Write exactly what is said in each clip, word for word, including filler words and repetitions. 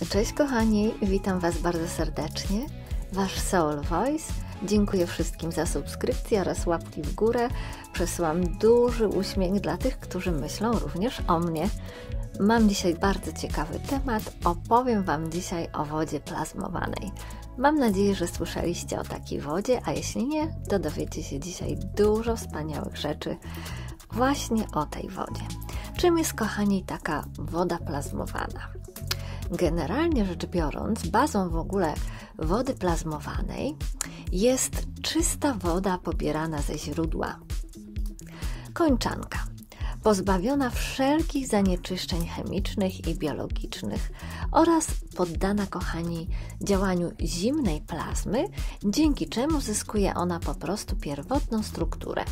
Cześć kochani, witam Was bardzo serdecznie. Wasz Soul Voice. Dziękuję wszystkim za subskrypcję oraz łapki w górę. Przesyłam duży uśmiech dla tych, którzy myślą również o mnie. Mam dzisiaj bardzo ciekawy temat. Opowiem Wam dzisiaj o wodzie plazmowanej. Mam nadzieję, że słyszeliście o takiej wodzie, a jeśli nie, to dowiecie się dzisiaj dużo wspaniałych rzeczy właśnie o tej wodzie. Czym jest, kochani, taka woda plazmowana? Generalnie rzecz biorąc, bazą w ogóle wody plazmowanej jest czysta woda pobierana ze źródła. Kończanka, pozbawiona wszelkich zanieczyszczeń chemicznych i biologicznych oraz poddana, kochani, działaniu zimnej plazmy, dzięki czemu zyskuje ona po prostu pierwotną strukturę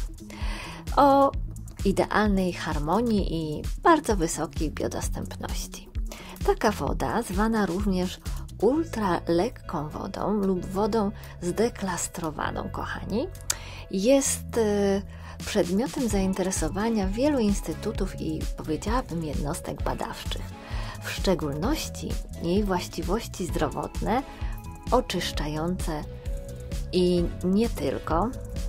o idealnej harmonii i bardzo wysokiej biodostępności. Taka woda, zwana również ultralekką wodą lub wodą zdeklastrowaną, kochani, jest przedmiotem zainteresowania wielu instytutów i, powiedziałabym, jednostek badawczych. W szczególności jej właściwości zdrowotne, oczyszczające i nie tylko,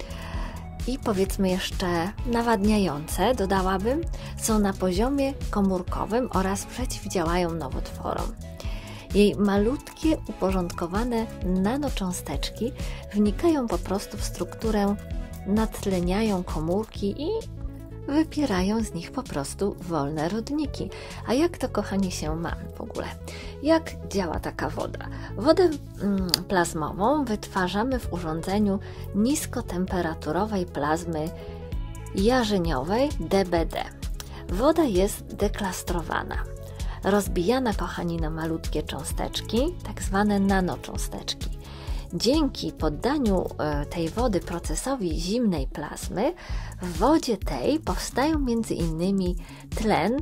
i powiedzmy jeszcze nawadniające, dodałabym, są na poziomie komórkowym oraz przeciwdziałają nowotworom. Jej malutkie, uporządkowane nanocząsteczki wnikają po prostu w strukturę, natleniają komórki i wypierają z nich po prostu wolne rodniki. A jak to, kochani, się ma w ogóle? Jak działa taka woda? Wodę mm, plazmową wytwarzamy w urządzeniu niskotemperaturowej plazmy jarzeniowej D B D. Woda jest deklastrowana, rozbijana, kochani, na malutkie cząsteczki, tak zwane nanocząsteczki. Dzięki poddaniu tej wody procesowi zimnej plazmy, w wodzie tej powstają między innymi tlen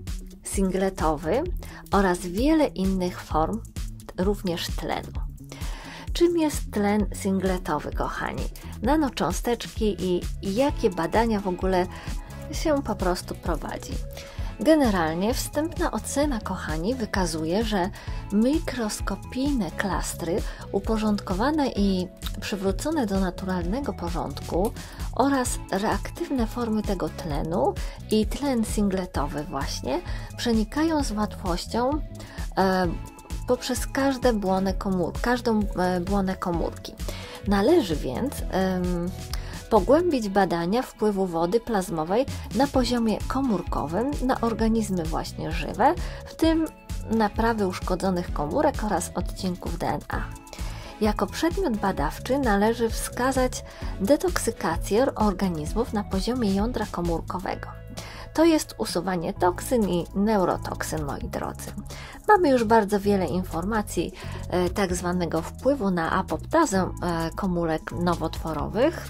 singletowy oraz wiele innych form również tlenu. Czym jest tlen singletowy, kochani? Nanocząsteczki i jakie badania w ogóle się po prostu prowadzi? Generalnie wstępna ocena, kochani, wykazuje, że mikroskopijne klastry uporządkowane i przywrócone do naturalnego porządku oraz reaktywne formy tego tlenu i tlen singletowy właśnie przenikają z łatwością e, poprzez każde błonę komór, każdą e, błonę komórki. Należy więc e, pogłębić badania wpływu wody plazmowej na poziomie komórkowym na organizmy właśnie żywe, w tym naprawy uszkodzonych komórek oraz odcinków D N A. Jako przedmiot badawczy należy wskazać detoksykację organizmów na poziomie jądra komórkowego. To jest usuwanie toksyn i neurotoksyn, moi drodzy. Mamy już bardzo wiele informacji e, tak zwanego wpływu na apoptazę e, komórek nowotworowych,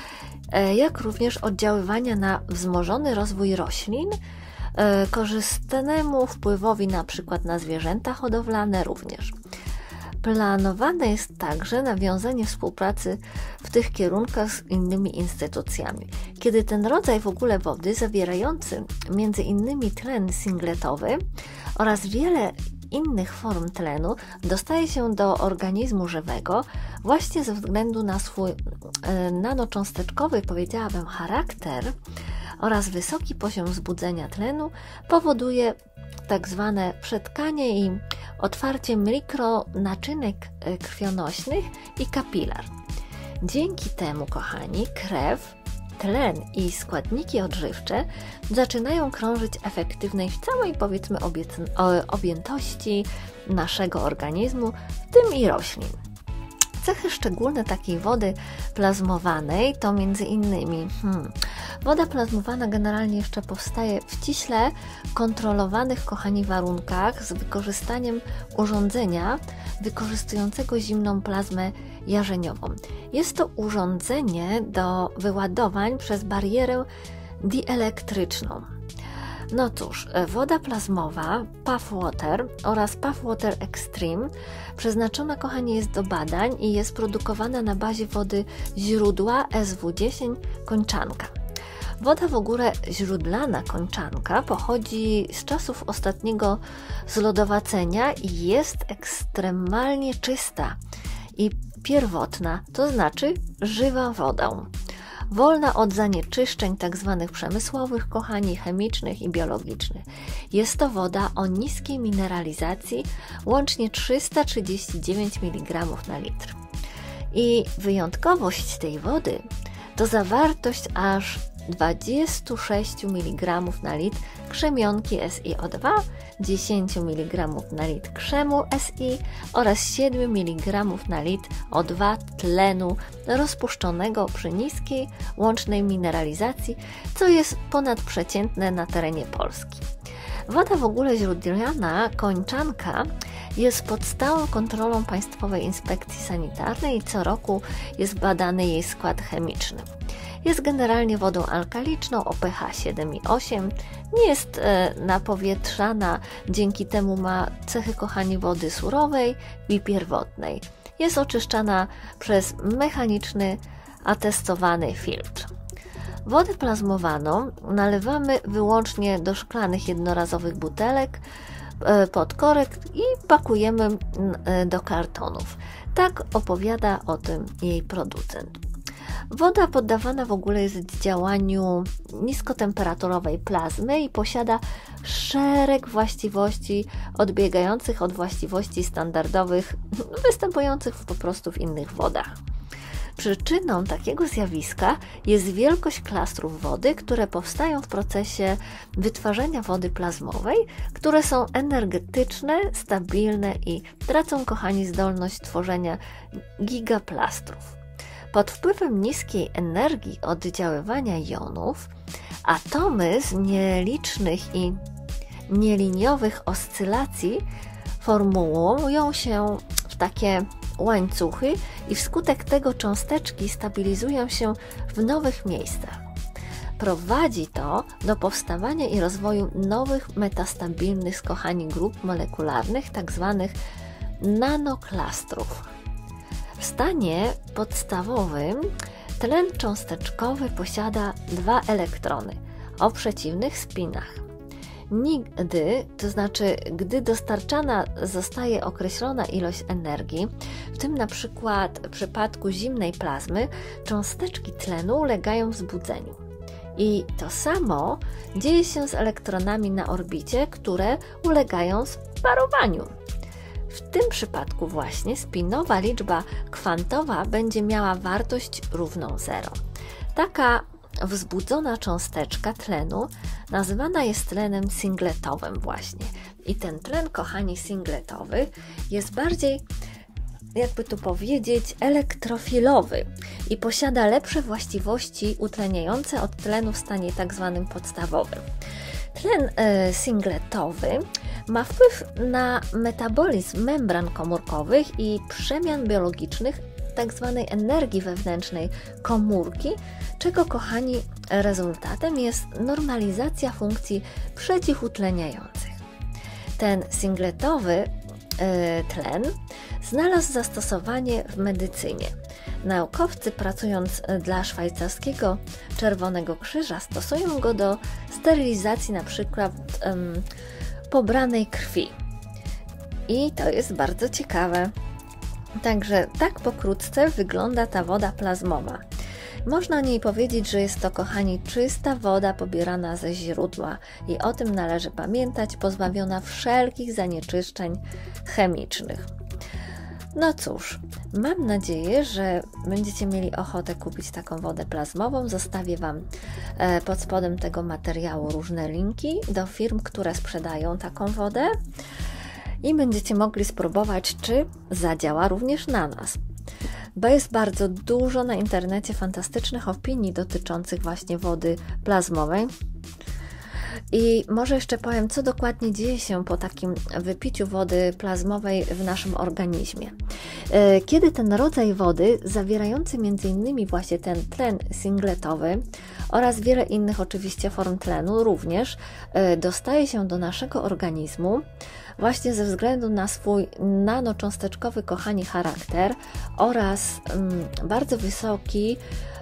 jak również oddziaływania na wzmożony rozwój roślin, e, korzystnemu wpływowi na przykład na zwierzęta hodowlane również. Planowane jest także nawiązanie współpracy w tych kierunkach z innymi instytucjami. Kiedy ten rodzaj w ogóle wody zawierający między innymi tlen singletowy oraz wiele innych form tlenu dostaje się do organizmu żywego właśnie ze względu na swój e, nanocząsteczkowy, powiedziałabym, charakter oraz wysoki poziom wzbudzenia tlenu, powoduje tak zwane przetkanie i otwarcie mikronaczynek krwionośnych i kapilar. Dzięki temu, kochani, krew, tlen i składniki odżywcze zaczynają krążyć efektywnej w całej, powiedzmy, objętości naszego organizmu, w tym i roślin. Cechy szczególne takiej wody plazmowanej to między innymi hmm, woda plazmowana generalnie jeszcze powstaje w ściśle kontrolowanych, kochani, warunkach z wykorzystaniem urządzenia wykorzystującego zimną plazmę jarzeniową. Jest to urządzenie do wyładowań przez barierę dielektryczną. No cóż, woda plazmowa P A F Water oraz P A F Water Extreme przeznaczona, kochani, jest do badań i jest produkowana na bazie wody źródła S W dziesięć kończanka. Woda w ogóle źródlana kończanka pochodzi z czasów ostatniego zlodowacenia i jest ekstremalnie czysta i pierwotna, to znaczy żywa wodą. Wolna od zanieczyszczeń tzw. przemysłowych, kochani, chemicznych i biologicznych. Jest to woda o niskiej mineralizacji, łącznie trzysta trzydzieści dziewięć miligramów na litr. I wyjątkowość tej wody to zawartość aż dwadzieścia sześć miligramów na litr krzemionki S i O dwa, dziesięć miligramów na litr krzemu S i oraz siedem miligramów na litr O dwa tlenu rozpuszczonego przy niskiej łącznej mineralizacji, co jest ponadprzeciętne na terenie Polski. Woda w ogóle źródlana kończanka jest pod stałą kontrolą Państwowej Inspekcji Sanitarnej i co roku jest badany jej skład chemiczny. Jest generalnie wodą alkaliczną o pH siedem i osiem, nie jest e, napowietrzana, dzięki temu ma cechy, kochani, wody surowej i pierwotnej. Jest oczyszczana przez mechaniczny, atestowany filtr. Wodę plazmowaną nalewamy wyłącznie do szklanych jednorazowych butelek e, pod korek i pakujemy e, do kartonów. Tak opowiada o tym jej producent. Woda poddawana w ogóle jest działaniu niskotemperaturowej plazmy i posiada szereg właściwości odbiegających od właściwości standardowych, występujących po prostu w innych wodach. Przyczyną takiego zjawiska jest wielkość klastrów wody, które powstają w procesie wytwarzania wody plazmowej, które są energetyczne, stabilne i tracą, kochani, zdolność tworzenia gigaplastrów. Pod wpływem niskiej energii oddziaływania jonów atomy z nielicznych i nieliniowych oscylacji formułują się w takie łańcuchy i wskutek tego cząsteczki stabilizują się w nowych miejscach. Prowadzi to do powstawania i rozwoju nowych metastabilnych, kochani, grup molekularnych, tzw. nanoklastrów. W stanie podstawowym tlen cząsteczkowy posiada dwa elektrony o przeciwnych spinach. Nigdy, to znaczy gdy dostarczana zostaje określona ilość energii, w tym na przykład w przypadku zimnej plazmy, cząsteczki tlenu ulegają wzbudzeniu. I to samo dzieje się z elektronami na orbicie, które ulegają sparowaniu. W tym przypadku właśnie spinowa liczba kwantowa będzie miała wartość równą zero. Taka wzbudzona cząsteczka tlenu nazywana jest tlenem singletowym właśnie. I ten tlen, kochani, singletowy jest bardziej, jakby tu powiedzieć, elektrofilowy i posiada lepsze właściwości utleniające od tlenu w stanie tak zwanym podstawowym. Tlen e, singletowy ma wpływ na metabolizm membran komórkowych i przemian biologicznych tzw. energii wewnętrznej komórki, czego, kochani, rezultatem jest normalizacja funkcji przeciwutleniających. Ten singletowy e, tlen znalazł zastosowanie w medycynie. Naukowcy, pracując dla szwajcarskiego Czerwonego Krzyża, stosują go do sterylizacji na przykład um, pobranej krwi. I to jest bardzo ciekawe. Także tak pokrótce wygląda ta woda plazmowa. Można o niej powiedzieć, że jest to, kochani, czysta woda pobierana ze źródła i o tym należy pamiętać, pozbawiona wszelkich zanieczyszczeń chemicznych. No cóż, mam nadzieję, że będziecie mieli ochotę kupić taką wodę plazmową. Zostawię Wam pod spodem tego materiału różne linki do firm, które sprzedają taką wodę i będziecie mogli spróbować, czy zadziała również na nas. Bo jest bardzo dużo na internecie fantastycznych opinii dotyczących właśnie wody plazmowej. I może jeszcze powiem, co dokładnie dzieje się po takim wypiciu wody plazmowej w naszym organizmie. Kiedy ten rodzaj wody, zawierający między innymi właśnie ten tlen singletowy oraz wiele innych oczywiście form tlenu również, dostaje się do naszego organizmu, właśnie ze względu na swój nanocząsteczkowy, kochani, charakter oraz um, bardzo wysoki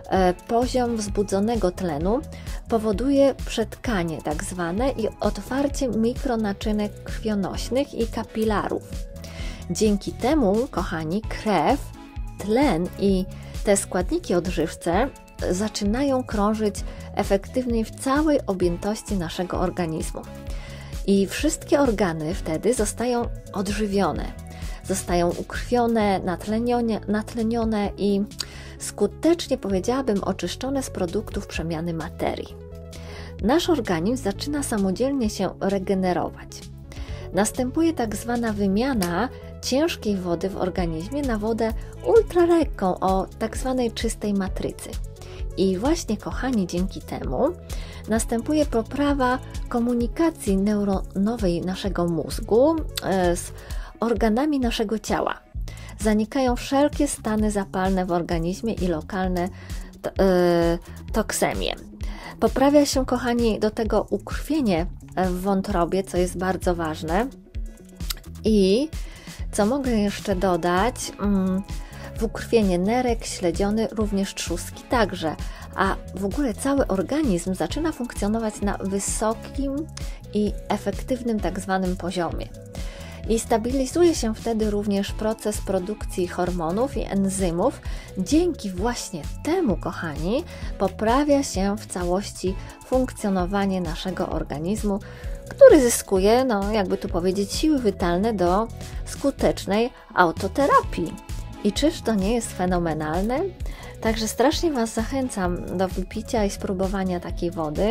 poziom wzbudzonego tlenu powoduje przetkanie tak zwane i otwarcie mikronaczynek krwionośnych i kapilarów. Dzięki temu, kochani, krew, tlen i te składniki odżywcze zaczynają krążyć efektywniej w całej objętości naszego organizmu. I wszystkie organy wtedy zostają odżywione, zostają ukrwione, natlenione, natlenione i skutecznie, powiedziałabym, oczyszczone z produktów przemiany materii. Nasz organizm zaczyna samodzielnie się regenerować. Następuje tak zwana wymiana ciężkiej wody w organizmie na wodę ultralekką o tak zwanej czystej matrycy. I właśnie, kochani, dzięki temu następuje poprawa komunikacji neuronowej naszego mózgu z organami naszego ciała. Zanikają wszelkie stany zapalne w organizmie i lokalne toksemie. Poprawia się, kochani, do tego ukrwienie w wątrobie, co jest bardzo ważne. I co mogę jeszcze dodać? W ukrwienie nerek, śledziony, również trzustki także, a w ogóle cały organizm zaczyna funkcjonować na wysokim i efektywnym tak zwanym poziomie. I stabilizuje się wtedy również proces produkcji hormonów i enzymów. Dzięki właśnie temu, kochani, poprawia się w całości funkcjonowanie naszego organizmu, który zyskuje, no jakby tu powiedzieć, siły witalne do skutecznej autoterapii. I czyż to nie jest fenomenalne? Także strasznie Was zachęcam do wypicia i spróbowania takiej wody.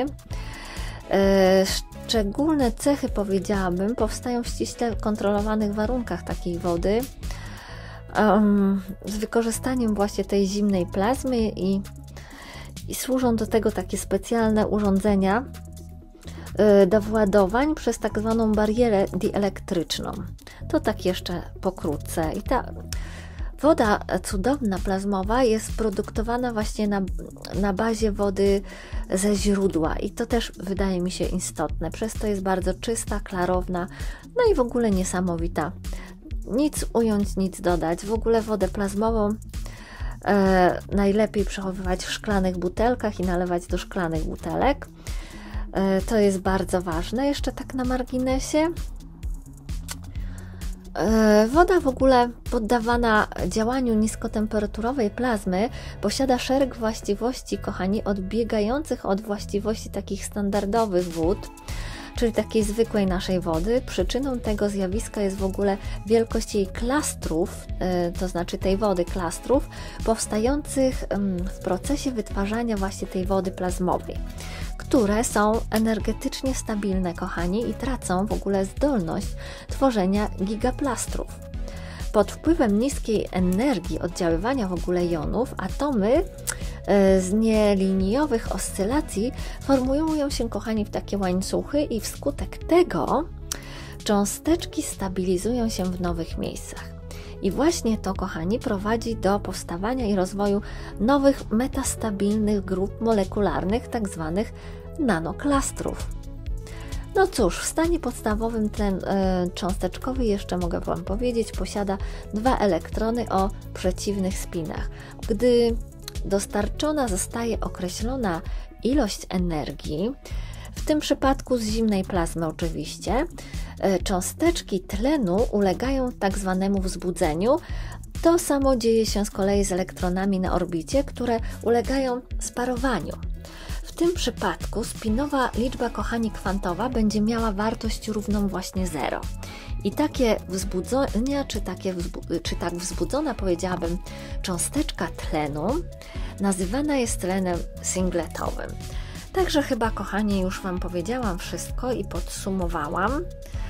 Szczególne cechy, powiedziałabym, powstają w ściśle kontrolowanych warunkach takiej wody um, z wykorzystaniem właśnie tej zimnej plazmy i, i służą do tego takie specjalne urządzenia y, do władowań przez tak zwaną barierę dielektryczną. To tak jeszcze pokrótce. I ta woda cudowna, plazmowa jest produktowana właśnie na, na bazie wody ze źródła i to też wydaje mi się istotne. Przez to jest bardzo czysta, klarowna, no i w ogóle niesamowita. Nic ująć, nic dodać. W ogóle wodę plazmową e, najlepiej przechowywać w szklanych butelkach i nalewać do szklanych butelek. E, to jest bardzo ważne. Jeszcze tak na marginesie. Woda w ogóle poddawana działaniu niskotemperaturowej plazmy posiada szereg właściwości, kochani, odbiegających od właściwości takich standardowych wód, czyli takiej zwykłej naszej wody. Przyczyną tego zjawiska jest w ogóle wielkość jej klastrów, to znaczy tej wody klastrów, powstających w procesie wytwarzania właśnie tej wody plazmowej, które są energetycznie stabilne, kochani, i tracą w ogóle zdolność tworzenia gigaplastrów. Pod wpływem niskiej energii oddziaływania w ogóle jonów, atomy z nieliniowych oscylacji formują się, kochani, w takie łańcuchy i wskutek tego cząsteczki stabilizują się w nowych miejscach. I właśnie to, kochani, prowadzi do powstawania i rozwoju nowych metastabilnych grup molekularnych, tak zwanych nanoklastrów. No cóż, w stanie podstawowym tlen e, cząsteczkowy, jeszcze mogę Wam powiedzieć, posiada dwa elektrony o przeciwnych spinach. Gdy dostarczona zostaje określona ilość energii, w tym przypadku z zimnej plazmy oczywiście, cząsteczki tlenu ulegają tak zwanemu wzbudzeniu. To samo dzieje się z kolei z elektronami na orbicie, które ulegają sparowaniu. W tym przypadku spinowa liczba, kochani, kwantowa będzie miała wartość równą właśnie zero. I takie wzbudzenia, czy, takie wzbu- czy tak wzbudzona, powiedziałabym, cząsteczka tlenu nazywana jest tlenem singletowym. Także chyba, kochani, już Wam powiedziałam wszystko i podsumowałam.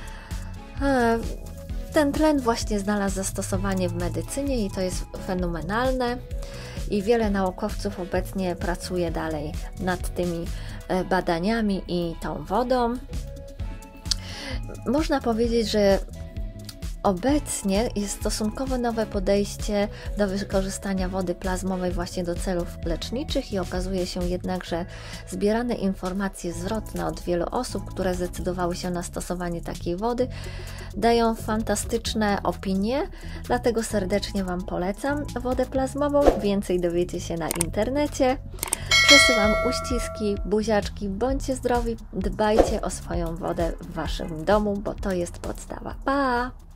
Ten tlen właśnie znalazł zastosowanie w medycynie i to jest fenomenalne i wiele naukowców obecnie pracuje dalej nad tymi badaniami i tą wodą. Można powiedzieć, że Obecnie jest stosunkowo nowe podejście do wykorzystania wody plazmowej właśnie do celów leczniczych i okazuje się jednak, że zbierane informacje zwrotne od wielu osób, które zdecydowały się na stosowanie takiej wody, dają fantastyczne opinie, dlatego serdecznie Wam polecam wodę plazmową. Więcej dowiecie się na internecie. Przesyłam uściski, buziaczki, bądźcie zdrowi, dbajcie o swoją wodę w Waszym domu, bo to jest podstawa. Pa!